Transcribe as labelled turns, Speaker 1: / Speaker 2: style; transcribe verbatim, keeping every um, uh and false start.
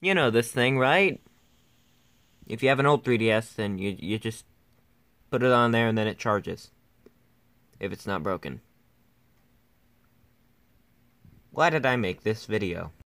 Speaker 1: You know this thing, right? If you have an old three D S, then you you just put it on there and then it charges. If it's not broken. Why did I make this video?